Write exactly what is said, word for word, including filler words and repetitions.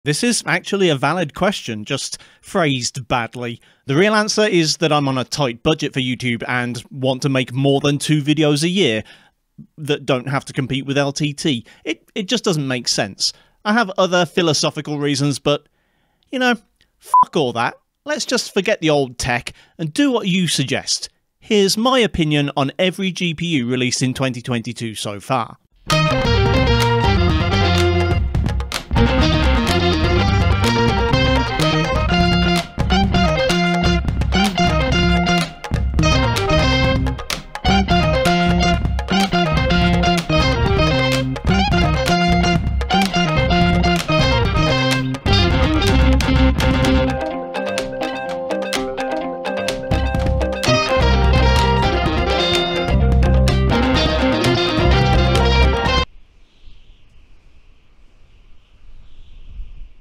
This is actually a valid question, just phrased badly. The real answer is that I'm on a tight budget for YouTube and want to make more than two videos a year that don't have to compete with L T T. It, it just doesn't make sense. I have other philosophical reasons, but, you know, fuck all that. Let's just forget the old tech and do what you suggest. Here's my opinion on every G P U released in twenty twenty-two so far.